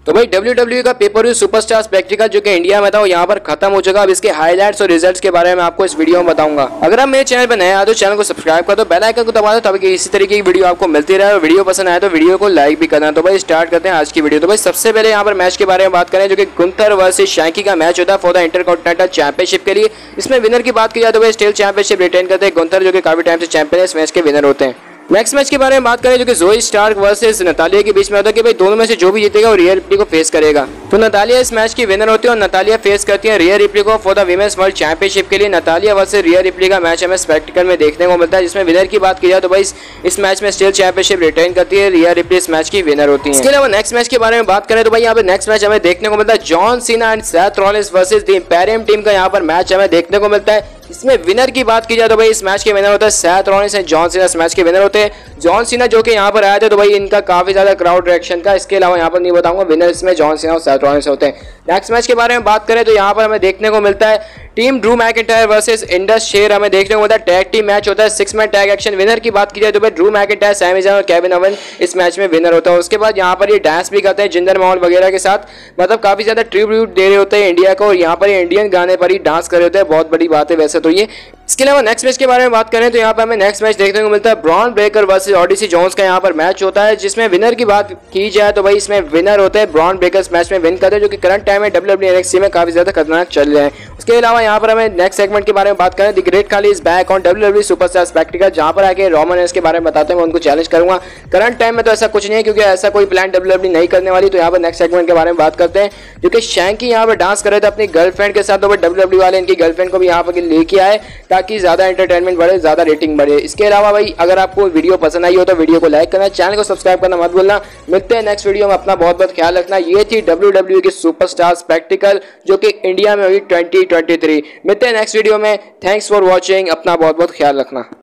तो भाई WWE का पेपर व्यू सुपरस्टार स्पेक्टिकल जो कि इंडिया में था वो यहाँ पर खत्म हो चुका। अब इसके हाईलाइट्स और रिजल्ट्स के बारे में आपको इस वीडियो में बताऊंगा। अगर आप मेरे चैनल पर नए आए तो चैनल को सब्सक्राइब कर दो, बेल आइकन को दबा दो ताकि इसी तरीके की वीडियो आपको मिलती रहे। और वीडियो पसंद आए तो वीडियो को लाइक भी करना। तो भाई स्टार्ट करते हैं आज की वीडियो। तो भाई सबसे पहले यहाँ पर मैच के बारे में बात करें जो कि गुंथर वर्सेस शैंकी का मैच होता है फॉर द इंटरकॉन्टिनेंटल चैंपियनशिप के लिए। इसमें विनर की बात की जाए तो भाई स्टील चैंपियनशिप रिटेन करते हैं गुंथर जो कि काफी टाइम से चैंपियन है, इस मैच के विनर होते हैं। नेक्स्ट मैच के बारे में बात करें जो कि जोई स्टार्क वर्सेस नतालिया के बीच में होता है कि भाई दोनों में से जो भी जीतेगा वो रिया रिप्ली को फेस करेगा। तो नतालिया इस मैच की विनर होती है और नतालिया फेस करती है रिया रिप्ली को for the women's world championship के लिए। नतालिया वर्सेस रिया रिप्ली का मैच हमें स्पेक्टिकल में देखने को मिलता है, जिसमें विनर की बात की जाए तो भाई इस मैच में स्टील चैंपियनशिप रिटेन करती है, रिया रिप्ली इस मैच की विनर होती है। इसके अलावा नेक्स्ट मैच के बारे में बात करें तो भाई यहाँ पे नेक्स्ट मैच हमें देखने को मिलता है John Cena and Seth Rollins versus the Imperium team का यहाँ पर मैच हमें देखने को मिलता है। इसमें विनर की बात की जाए तो भाई इस मैच के विनर होता है Seth Rollins and John Cena इस मैच के विनर होते हैं। जॉन सीना जो कि यहाँ पर आए थे तो भाई इनका काफी ज्यादा क्राउड रिएक्शन था। इसके अलावा यहाँ पर नहीं बताऊंगा, विनर इसमें जॉन सीना और सेथ रॉलिंस होते हैं। नेक्स्ट मैच के बारे में बात करें तो यहाँ पर हमें देखने को मिलता है team Drew McIntyre versus Indus Sher हमें देखने को मिलता है। टैग टीम मैच होता है 6 मैन टैग एक्शन। विनर की बात की जाए तो भाई ड्रू मैकिंटायर, सैमी ज़ैन और केविन ओवन इस मैच में विनर होता है। उसके बाद यहाँ पर ये डांस भी करते हैं जिंदर महल वगैरह के साथ, मतलब काफी ज्यादा ट्रिब्यूट दे रहे होते हैं इंडिया को और यहाँ पर ये इंडियन गाने पर ही डांस कर रहे होते हैं। बहुत बड़ी बात है वैसे तो ये। इसके अलावा नेक्स्ट मैच के बारे में बात करें तो यहाँ पर हमें नेक्स्ट मैच देखने को मिलता है Bron Breakker versus Odyssey Jones का यहाँ पर मैच होता है, जिसमें विनर की बात की जाए तो भाई इसमें विनर होते हैं ब्रॉन ब्रेकर इस मैच में विन करते हैं, जो कि करंट टाइम में WWE NXT में काफी ज्यादा खतरनाक चल रहे हैं। उसके अलावा यहाँ पर हमें नेक्स्ट सेगमेंट के बारे में बात करें the great Khali is back on WWE superstar spectacle, जहाँ पर आके रोमन रेंस के बारे में बताते हैं, मैं उनको चैलेंज करूंगा। करंट टाइम में तो ऐसा कुछ नहीं है क्योंकि ऐसा कोई प्लान WWE नहीं करने वाली। तो यहाँ पर नेक्स्ट सेगमेंट के बारे में बात करते हैं जो कि शैंकी यहाँ पर डांस कर रहे थे अपनी गर्लफ्रेंड के साथ, तो WWE वाले इनकी गर्लफ्रेंड को भी यहाँ पर लेके आए ताकि ज्यादा एंटरटेनमेंट बढ़े, ज्यादा रेटिंग बढ़े। इसके अलावा भाई अगर आपको वीडियो पसंद आई हो तो वीडियो को लाइक करना, चैनल को सब्सक्राइब करना मत भूलना। मिलते हैं नेक्स्ट वीडियो में, अपना बहुत बहुत ख्याल रखना। ये थी WWE की सुपरस्टार स्पेक्टिकल जो कि इंडिया में हुई 2023। मिलते हैं नेक्स्ट वीडियो में। थैंक्स फॉर वॉचिंग, अपना बहुत बहुत ख्याल रखना।